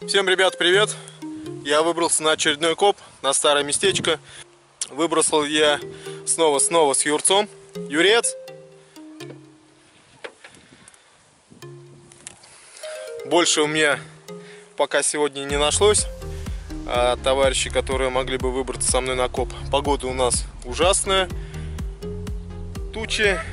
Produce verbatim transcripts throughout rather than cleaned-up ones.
Всем, ребят, привет! Я выбрался на очередной коп, на старое местечко. Выбросил я снова-снова с Юрцом. Юрец! Больше у меня пока сегодня не нашлось а товарищи, которые могли бы выбраться со мной на коп. Погода у нас ужасная. Тучи.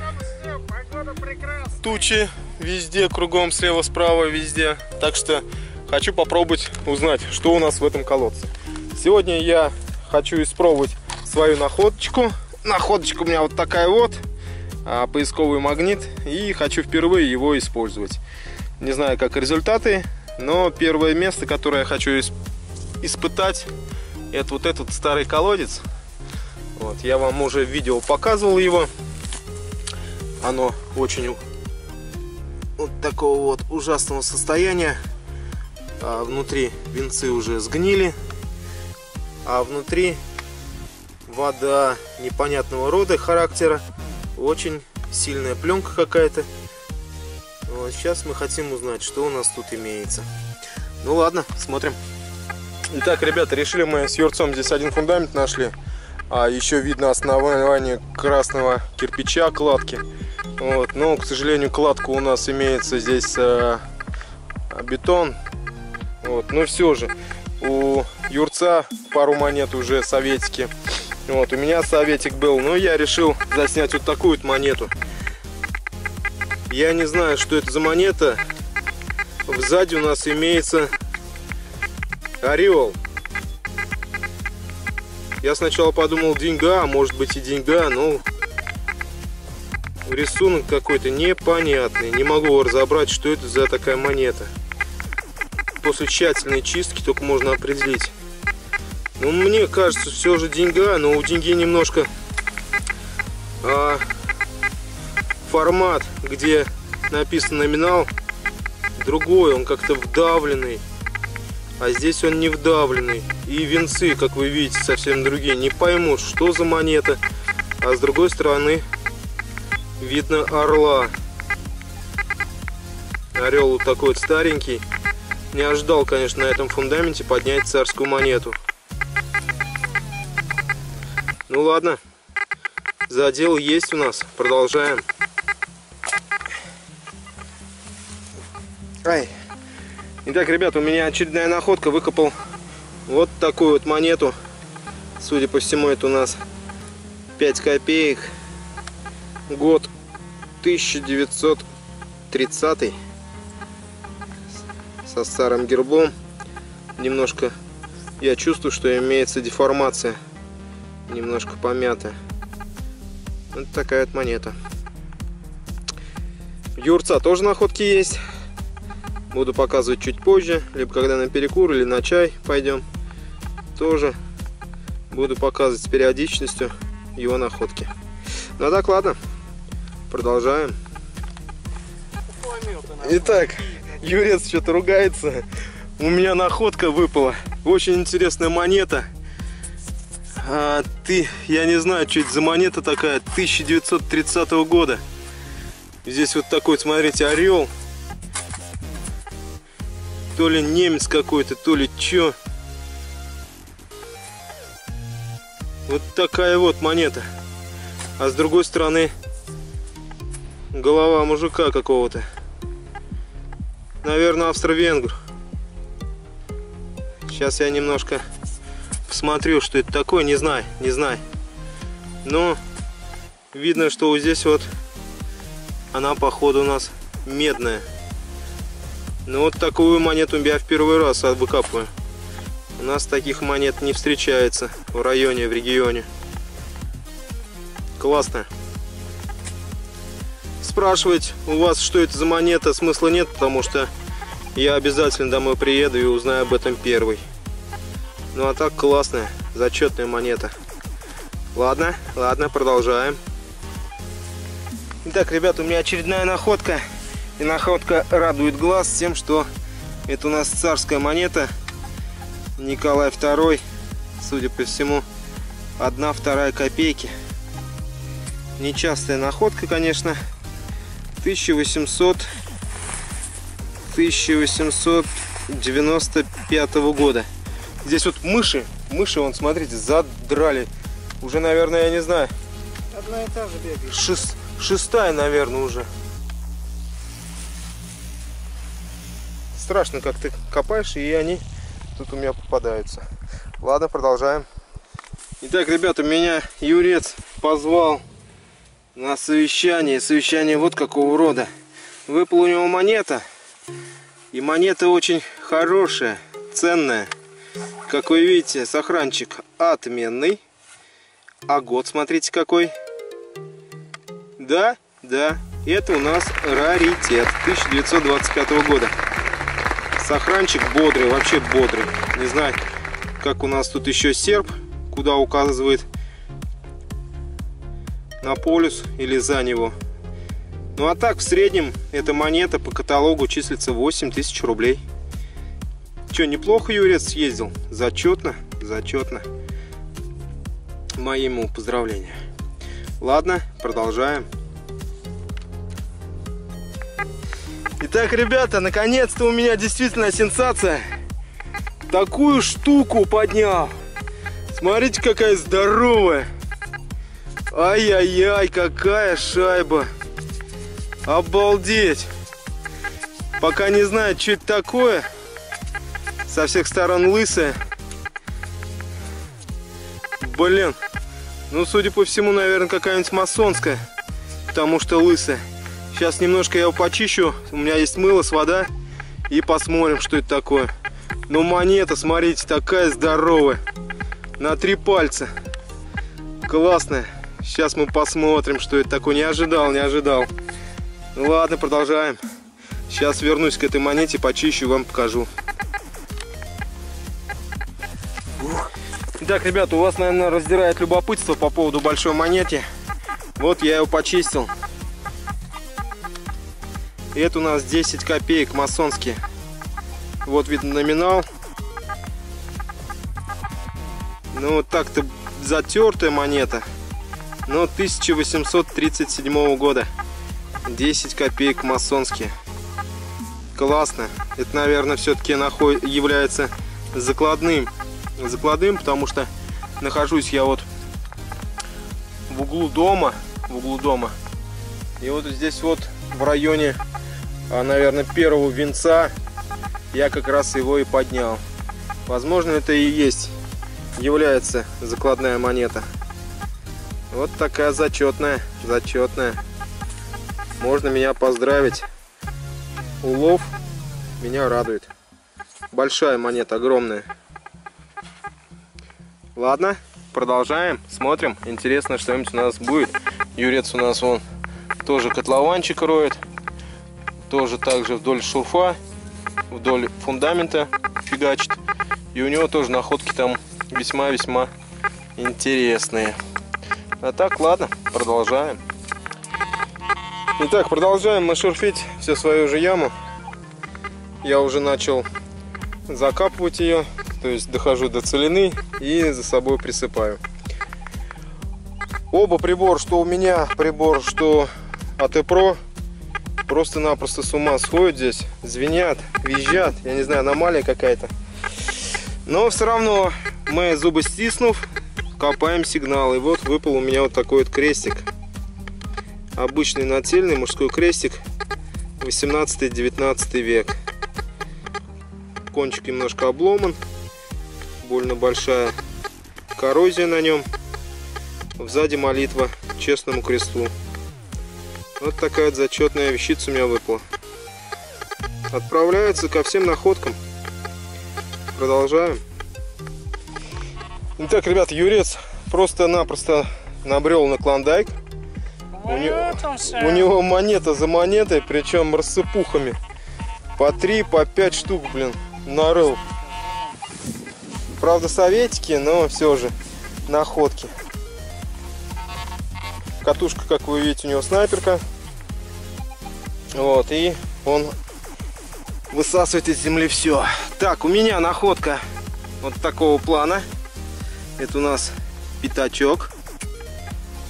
Тучи везде, кругом, слева, справа, везде. Так что хочу попробовать узнать, что у нас в этом колодце. Сегодня я хочу испробовать свою находочку. Находочка у меня вот такая вот. Поисковый магнит. И хочу впервые его использовать. Не знаю, как результаты, но первое место, которое я хочу испытать, это вот этот старый колодец. Вот, я вам уже в видео показывал его. Оно очень вот такого вот ужасного состояния. А внутри венцы уже сгнили, а внутри вода непонятного рода, характера, очень сильная пленка какая-то. Вот сейчас мы хотим узнать, что у нас тут имеется. Ну ладно, смотрим. Итак, ребята, решили мы с Юрцом здесь один фундамент нашли. А еще видно основание красного кирпича, кладки. Вот, но, к сожалению, кладку у нас имеется здесь а, бетон. Вот, но все же у Юрца пару монет уже советики. Вот, у меня советик был, но я решил заснять вот такую вот монету. Я не знаю, что это за монета. Сзади у нас имеется орел. Я сначала подумал деньга, а может быть и деньга, но рисунок какой-то непонятный. Не могу его разобрать, что это за такая монета. После тщательной чистки только можно определить. Ну, мне кажется, все же деньга, но у деньги немножко а, формат, где написан номинал, другой, он как-то вдавленный. А здесь он не вдавленный. И венцы, как вы видите, совсем другие. Не пойму, что за монета. А с другой стороны видно орла. Орел вот такой вот старенький. Не ожидал, конечно, на этом фундаменте поднять царскую монету. Ну ладно. Задел есть у нас. Продолжаем. Ай. Итак, ребята, у меня очередная находка. Выкопал вот такую вот монету. Судя по всему, это у нас пять копеек. Год тысяча девятьсот тридцатый. Со старым гербом. Немножко я чувствую, что имеется деформация. Немножко помятая. Вот такая вот монета. У Юрца тоже находки есть. Буду показывать чуть позже, либо когда на перекур или на чай пойдем. Тоже буду показывать с периодичностью его находки. Ну а так, ладно, продолжаем. Итак, Юрец что-то ругается. У меня находка выпала. Очень интересная монета. А, ты, я не знаю, что это за монета такая. тысяча девятьсот тридцатого года. Здесь вот такой, смотрите, орел. То ли немец какой-то, то ли чё. Вот такая вот монета. А с другой стороны голова мужика какого-то. Наверное, австро-венгр. Сейчас я немножко посмотрю, что это такое. Не знаю, не знаю. Но видно, что вот здесь вот она, походу, у нас медная. Ну вот такую монету я в первый раз выкапываю. У нас таких монет не встречается в районе, в регионе. Классно. Спрашивать у вас, что это за монета, смысла нет, потому что я обязательно домой приеду и узнаю об этом первый. Ну а так классная, зачетная монета. Ладно, ладно, продолжаем. Итак, ребята, у меня очередная находка. И находка радует глаз тем, что это у нас царская монета. Николай второй. Судя по всему, одна вторая копейки. Нечастая находка, конечно. тысяча восемьсот тысяча восемьсот девяносто пятого года. Здесь вот мыши, мыши, вон, смотрите, задрали. Уже, наверное, я не знаю. Одна и та же бегает. Шест, шестая, наверное, уже. Страшно, как ты копаешь, и они тут у меня попадаются. Ладно, продолжаем. Итак, ребята, меня Юрец позвал на совещание. Совещание вот какого рода. Выпала у него монета. И монета очень хорошая, ценная. Как вы видите, сохранчик отменный. А год, смотрите, какой. Да, да, это у нас раритет тысяча девятьсот двадцать пятого года. Сохранчик бодрый, вообще бодрый. Не знаю, как у нас тут еще серп, куда указывает на полюс или за него. Ну а так, в среднем, эта монета по каталогу числится восемь тысяч рублей. Че, неплохо Юрец съездил? Зачетно, зачетно. Мои ему поздравления. Ладно, продолжаем. Итак, ребята, наконец-то у меня действительно сенсация. Такую штуку поднял. Смотрите, какая здоровая. Ай-яй-яй, какая шайба. Обалдеть. Пока не знаю, что это такое. Со всех сторон лысая. Блин. Ну, судя по всему, наверное, какая-нибудь масонская. Потому что лысая. Сейчас немножко я его почищу. У меня есть мыло с вода. И посмотрим, что это такое. Ну, монета, смотрите, такая здоровая. На три пальца. Классная. Сейчас мы посмотрим, что это такое. Не ожидал, не ожидал. Ну ладно, продолжаем. Сейчас вернусь к этой монете, почищу, вам покажу. Итак, ребята, у вас, наверное, раздирает любопытство по поводу большой монеты. Вот я его почистил. Это у нас десять копеек масонские. Вот видно номинал. Ну, вот так-то затертая монета. Но тысяча восемьсот тридцать седьмого года. десять копеек масонские. Классно. Это, наверное, все-таки является закладным. Закладным, потому что нахожусь я вот в углу дома. В углу дома. И вот здесь вот в районе, наверное, первого венца я как раз его и поднял. Возможно, это и есть, является закладная монета. Вот такая зачетная, зачетная. Можно меня поздравить. Улов меня радует. Большая монета, огромная. Ладно, продолжаем, смотрим. Интересно, что-нибудь у нас будет. Юрец у нас вон тоже котлованчик роет. Тоже также вдоль шурфа, вдоль фундамента фигачит. И у него тоже находки там весьма-весьма интересные. А так, ладно, продолжаем. Итак, продолжаем мы шурфить всю свою же яму. Я уже начал закапывать ее, то есть дохожу до целины и за собой присыпаю. Оба прибора, что у меня прибор, что АТ Про, просто-напросто с ума сходят здесь, звенят, визжат, я не знаю, аномалия какая-то. Но все равно мы, зубы стиснув, копаем сигнал. И вот выпал у меня вот такой вот крестик. Обычный нательный мужской крестик, восемнадцатый-девятнадцатый век. Кончик немножко обломан, больно большая коррозия на нем. Сзади молитва честному кресту. Вот такая вот зачетная вещица у меня выпала. Отправляется ко всем находкам. Продолжаем. Итак, ребят, Юрец просто-напросто набрел на клондайк. У него, у него монета за монетой, причем рассыпухами. По три, по пять штук, блин, нарыл. Правда, советики, но все же находки. Катушка, как вы видите, у него снайперка. Вот, и он высасывает из земли все. Так, у меня находка вот такого плана. Это у нас пятачок.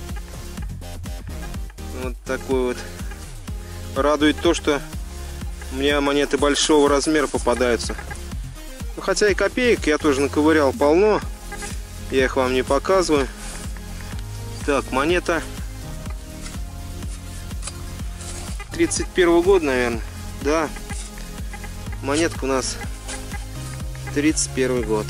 Вот такой вот. Радует то, что У меня монеты большого размера попадаются. Ну, хотя и копеек я тоже наковырял полно. Я их вам не показываю. Так, монета тридцать первого года, наверное. Да. Монетка у нас тридцать первый год.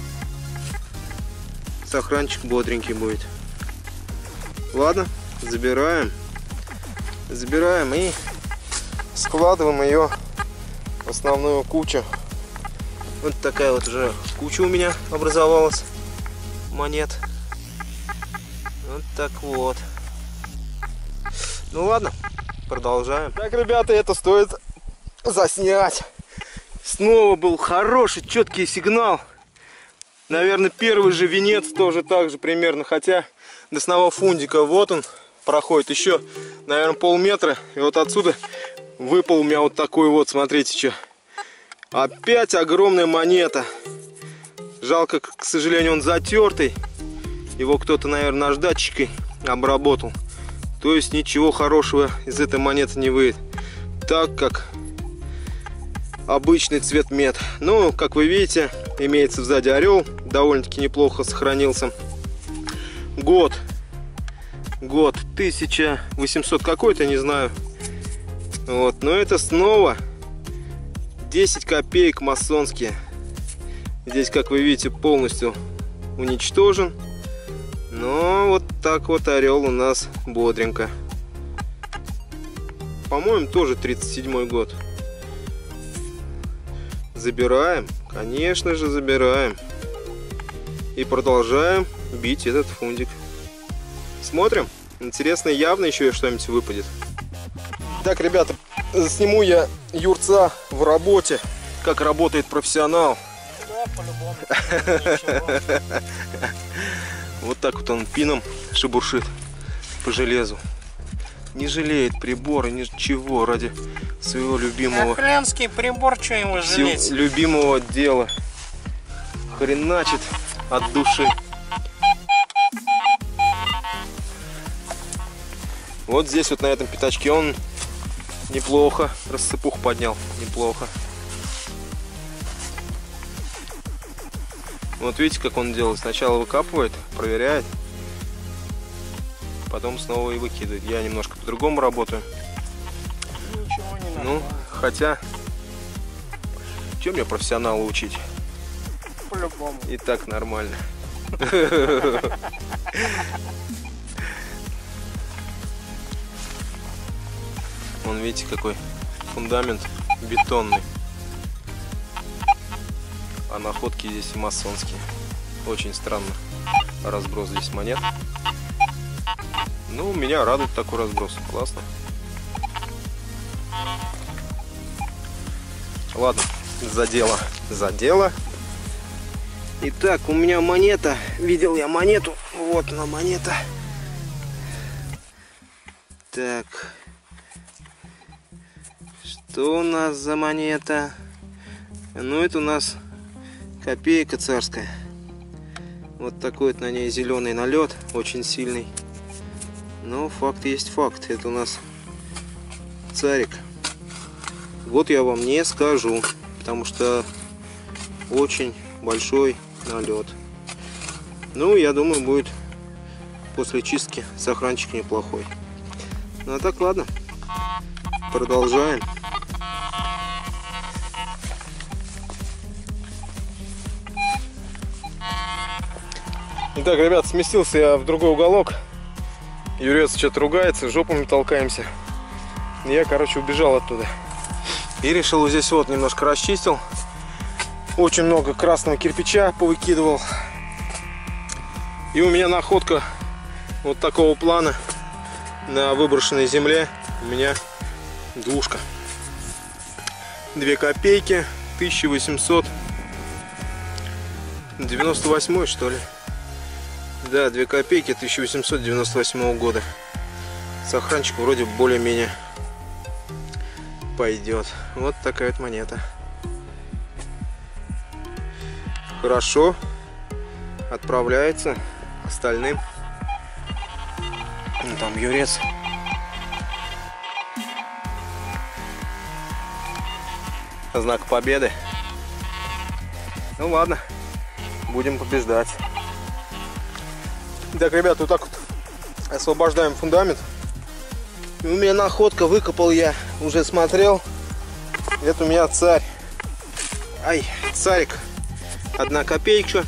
Сохранчик бодренький будет. Ладно, забираем. Забираем и складываем ее в основную кучу. Вот такая вот уже куча у меня образовалась монет. Вот так вот. Ну ладно, продолжаем. Так, ребята, это стоит заснять. Снова был хороший, четкий сигнал. Наверное, первый же венец тоже так же примерно. Хотя до самого фундика вот он проходит еще, наверное, полметра. И вот отсюда выпал у меня вот такой вот, смотрите, что. Опять огромная монета. Жалко, к сожалению, он затертый. Его кто-то, наверное, наждачкой обработал. То есть ничего хорошего из этой монеты не выйдет. Так как обычный цвет мед. Ну, как вы видите, имеется сзади орел. Довольно-таки неплохо сохранился. Год. Год тысяча восемьсот какой-то, не знаю. Вот, но это снова десять копеек масонские. Здесь, как вы видите, полностью уничтожен. Но вот так вот орел у нас бодренько. По-моему, тоже тридцать седьмой год. Забираем, конечно же, забираем. И продолжаем бить этот фундик. Смотрим. Интересно, явно еще что-нибудь выпадет. Так, ребята, сниму я юрца в работе, как работает профессионал. Да, по-любому. Вот так вот он пином шебуршит по железу. Не жалеет прибора, ничего, ради своего любимого. Хренский прибор, что ему жалеть? Любимого дела. Хреначит от души. Вот здесь вот на этом пятачке он неплохо рассыпух поднял. Неплохо. Вот видите, как он делает. Сначала выкапывает, проверяет. Потом снова и выкидывает. Я немножко по-другому работаю. Ничего не надо. Ну, хотя, чем мне профессионала учить? По-любому. И так нормально. Вон, видите, какой фундамент бетонный. А находки здесь масонские. Очень странно разброс здесь монет. Ну, меня радует такой разброс. Классно. Ладно, за дело. За дело. Итак, у меня монета. Видел я монету. Вот она, монета. Так. Что у нас за монета? Ну, это у нас копейка царская. Вот такой вот на ней зеленый налет. Очень сильный. Но факт есть факт. Это у нас царик. Вот я вам не скажу. Потому что очень большой налет. Ну, я думаю, будет после чистки сохранчик неплохой. Ну, а так, ладно. Продолжаем. Итак, ребят, сместился я в другой уголок. Юрец что-то ругается, жопами толкаемся. Я, короче, убежал оттуда. И решил вот здесь вот немножко расчистил. Очень много красного кирпича повыкидывал. И у меня находка вот такого плана на выброшенной земле. У меня двушка. Две копейки. тысяча восемьсот девяносто восьмой, что ли. Да, две копейки тысяча восемьсот девяносто восьмого года. Сохранчик вроде более-менее пойдет. Вот такая вот монета. Хорошо. Отправляется к остальным. Ну, там юрец. знак победы. Ну ладно, будем побеждать. Так, ребят, вот так вот освобождаем фундамент. И у меня находка, выкопал я, уже смотрел. Это у меня царь. Ай, царик. Одна копейка.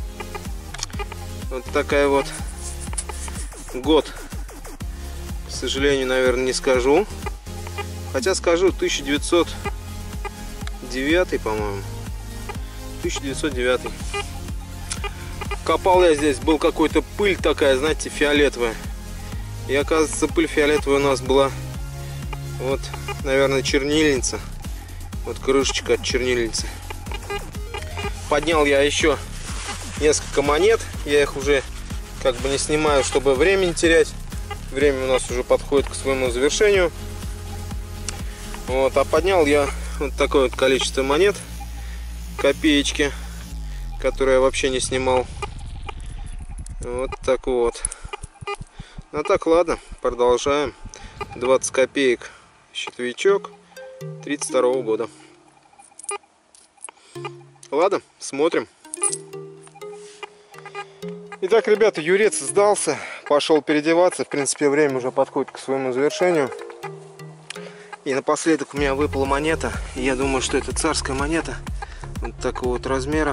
Вот такая вот. Год, к сожалению, наверное, не скажу. Хотя скажу тысяча девятьсот девятый, по-моему. тысяча девятьсот девятый. Копал я здесь, был какой-то пыль такая, знаете, фиолетовая. И оказывается, пыль фиолетовая у нас была, вот, наверное, чернильница. Вот крышечка от чернильницы. Поднял я еще несколько монет. Я их уже как бы не снимаю, чтобы время не терять. Время у нас уже подходит к своему завершению. Вот, а поднял я вот такое вот количество монет. Копеечки, которые я вообще не снимал. Вот так вот. Ну так, ладно, продолжаем. двадцать копеек щитовичок тридцать второго года. Ладно, смотрим. Итак, ребята, юрец сдался, пошел переодеваться. В принципе, время уже подходит к своему завершению. И напоследок у меня выпала монета. Я думаю, что это царская монета. Вот такого вот размера.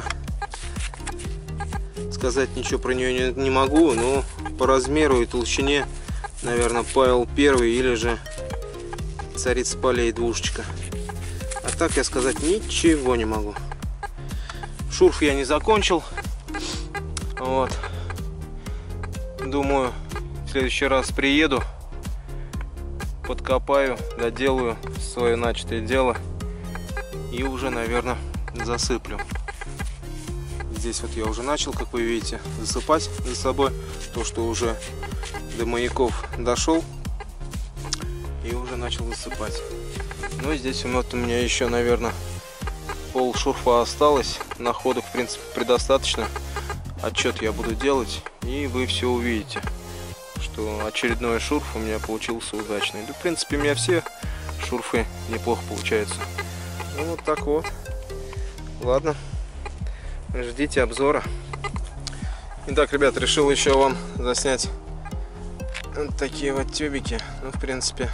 Сказать ничего про нее не, не могу, но по размеру и толщине, наверное, Павел Первый или же Царица полей двушечка. А так я сказать ничего не могу. Шурф я не закончил. Вот. Думаю, в следующий раз приеду, подкопаю, доделаю свое начатое дело и уже, наверное, засыплю. Здесь вот я уже начал, как вы видите, засыпать за собой то, что уже до маяков дошел, и уже начал засыпать. Ну и здесь вот у меня еще, наверное, пол шурфа осталось. Находок, в принципе, предостаточно. Отчет я буду делать, и вы все увидите, что очередной шурф у меня получился удачный. Да, в принципе, у меня все шурфы неплохо получаются. Ну вот так вот. Ладно. Ждите обзора. Итак, ребят, решил еще вам заснять вот такие вот тюбики. Ну, в принципе,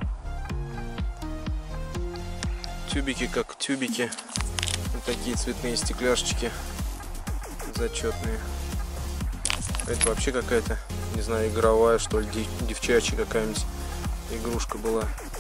тюбики как тюбики. Вот такие цветные стекляшечки зачетные. Это вообще какая-то, не знаю, игровая, что ли, девчачья какая-нибудь игрушка была.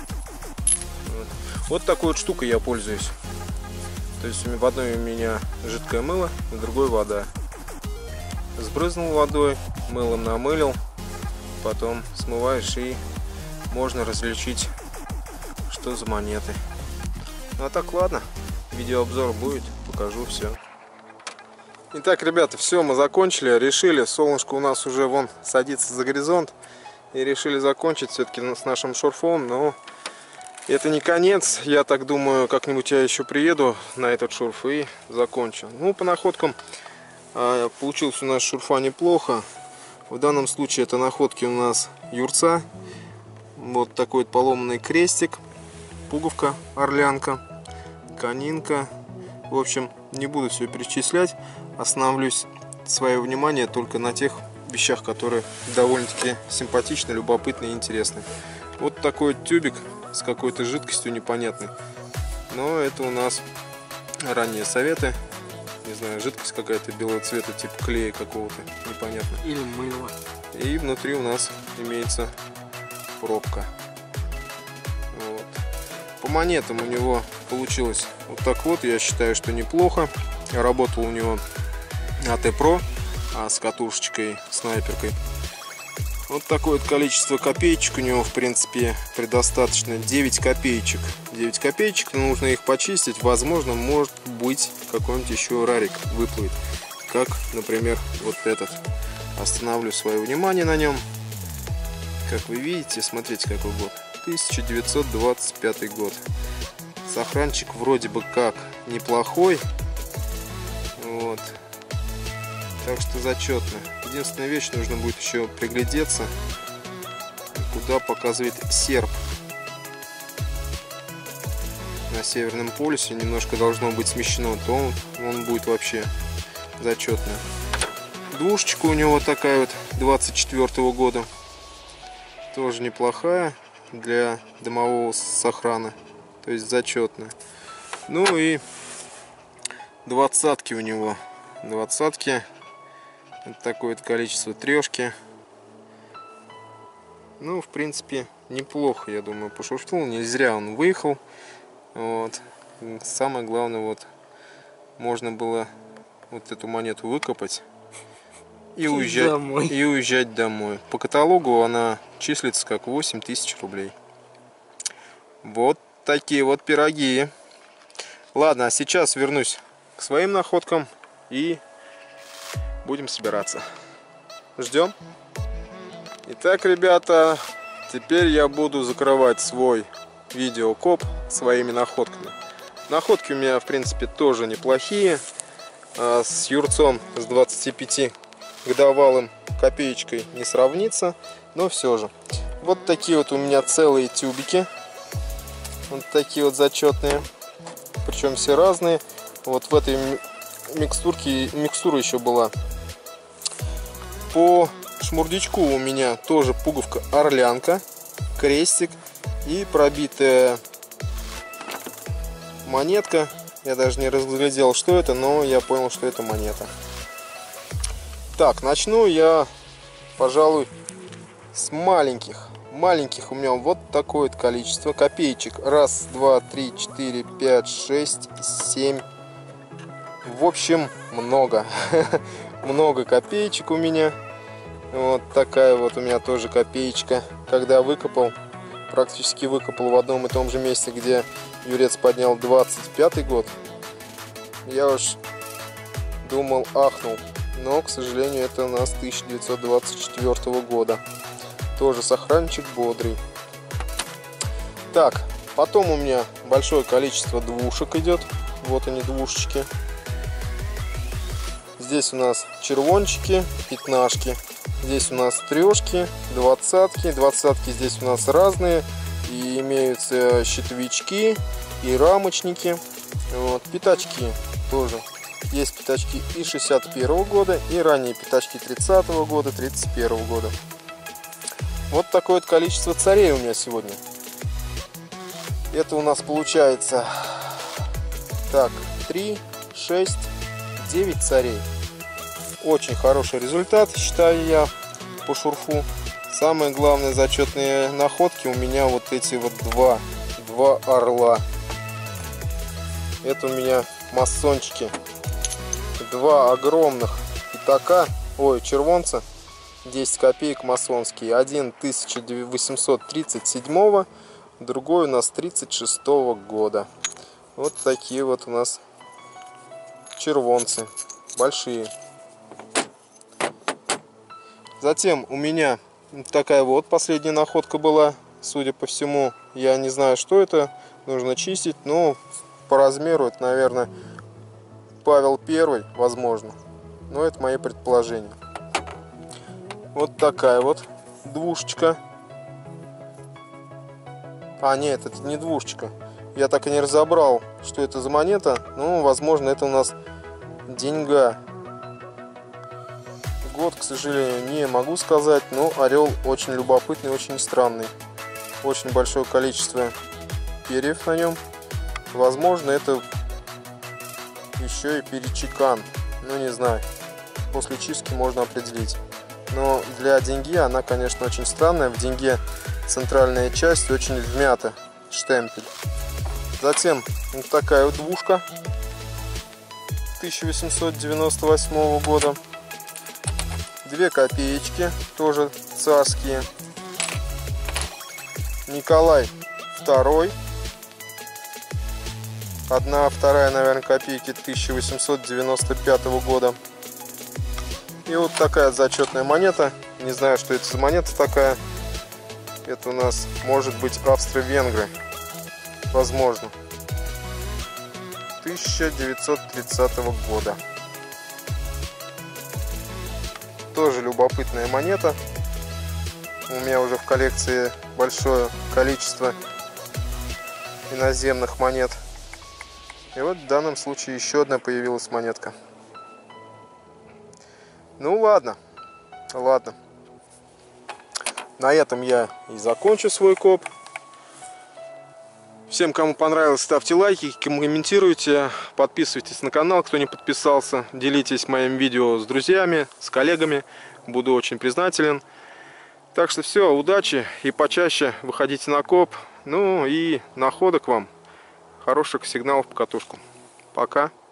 Вот. Вот такой вот штукой я пользуюсь. То есть в одной у меня жидкое мыло, в другой вода. Сбрызнул водой, мылом намылил, потом смываешь, и можно различить, что за монеты. Ну а так, ладно, видеообзор будет, покажу все. Итак, ребята, все, мы закончили, решили, солнышко у нас уже вон садится за горизонт, и решили закончить все-таки с нашим шурфом, но это не конец. Я так думаю, как-нибудь я еще приеду на этот шурф и закончу. Ну, по находкам а, получился у нас шурфа неплохо. В данном случае это находки у нас юрца. Вот такой вот поломанный крестик, пуговка орлянка, конинка. В общем, не буду все перечислять. Остановлюсь свое внимание только на тех вещах, которые довольно-таки симпатичны, любопытны и интересны. Вот такой вот тюбик с какой-то жидкостью непонятной. Но это у нас ранние советы. Не знаю, жидкость какая-то белого цвета, типа клея какого-то, непонятно. Или мыло. И внутри у нас имеется пробка. Вот. По монетам у него получилось вот так вот. Я считаю, что неплохо. Работал у него АТ Про с катушечкой, снайперкой. Вот такое вот количество копеечек у него, в принципе, предостаточно. девять копеечек. девять копеечек, нужно их почистить. Возможно, может быть, какой-нибудь еще рарик выплывет. Как, например, вот этот. Остановлю свое внимание на нем. Как вы видите, смотрите, какой год. тысяча девятьсот двадцать пятый год. Сохранчик вроде бы как неплохой. Вот. Так что зачетно. Единственная вещь, нужно будет еще приглядеться, куда показывает серп. на Северном полюсе немножко должно быть смещено, то он, он будет вообще зачетный. Двушечка у него такая вот двадцать четвёртого года. Тоже неплохая для домового сохрана. То есть зачетная. Ну и двадцатки у него. Двадцатки. Вот такое вот количество трешки. Ну, в принципе, неплохо, я думаю, пошуршил. Не зря он выехал. Вот. Самое главное, вот можно было вот эту монету выкопать и уезжать домой. и уезжать домой. По каталогу она числится как восемь тысяч рублей. Вот такие вот пироги. Ладно, а сейчас вернусь к своим находкам и будем собираться. Ждем. Итак, ребята, теперь я буду закрывать свой видеокоп своими находками. Находки у меня, в принципе, тоже неплохие. С юрцом с двадцатипятигодовалым копеечкой не сравнится, но все же. Вот такие вот у меня целые тюбики. Вот такие вот зачетные. Причем все разные. Вот в этой микстурке микстура еще была. По шмурдячку у меня тоже пуговка орлянка, крестик и пробитая монетка. Я даже не разглядел, что это, но я понял, что это монета. Так, начну я, пожалуй, с маленьких. Маленьких у меня вот такое вот количество копеечек. Раз, два, три, четыре, пять, шесть, семь. В общем, много. Много копеечек у меня. Вот такая вот у меня тоже копеечка. Когда выкопал, практически выкопал в одном и том же месте, где юрец поднял двадцать пятый год. Я уж думал, ахнул. Но, к сожалению, это у нас тысяча девятьсот двадцать четвёртого года. Тоже сохранчик бодрый. Так, потом у меня большое количество двушек идет. Вот они, двушечки. Здесь у нас червончики, пятнашки. Здесь у нас трешки, двадцатки. Двадцатки здесь у нас разные. И имеются щитовички и рамочники. Вот, пятачки тоже. Есть пятачки и шестьдесят первого года, и ранние пятачки тридцатого года, тридцать первого года. Вот такое вот количество царей у меня сегодня. Это у нас получается так, три, шесть, девять царей. Очень хороший результат, считаю я, по шурфу. Самые главные зачетные находки у меня вот эти вот два, два орла. Это у меня масончики. Два огромных пятака, ой, червонца, десять копеек масонские. Один тысяча восемьсот тридцать седьмого, другой у нас тридцать шестого года. Вот такие вот у нас червонцы, большие. Затем у меня такая вот последняя находка была. Судя по всему, я не знаю, что это, нужно чистить, но по размеру это, наверное, Павел Первый, возможно. Но это мои предположения. Вот такая вот двушечка. А, нет, это не двушечка. Я так и не разобрал, что это за монета. Ну, возможно, это у нас деньга. Год, к сожалению, не могу сказать. Но орел очень любопытный, очень странный. Очень большое количество перьев на нем. Возможно, это еще и перечекан. Ну, не знаю. После чистки можно определить. Но для деньги она, конечно, очень странная. В деньге центральная часть очень вмята. Штемпель. Затем вот такая вот двушка тысяча восемьсот девяносто восьмого года. Две копеечки, тоже царские. Николай Второй. Одна, вторая, наверное, копейки тысяча восемьсот девяносто пятого года. И вот такая зачетная монета. Не знаю, что это за монета такая. Это у нас может быть австро-венгры. Возможно. тысяча девятьсот тридцатого года. Тоже любопытная монета. У меня уже в коллекции большое количество иноземных монет. И вот в данном случае еще одна появилась монетка. Ну ладно, ладно. На этом я и закончу свой коп. Всем, кому понравилось, ставьте лайки, комментируйте, подписывайтесь на канал, кто не подписался. Делитесь моим видео с друзьями, с коллегами. Буду очень признателен. Так что все, удачи и почаще выходите на коп. Ну и находок вам. Хороших сигналов по катушку. Пока.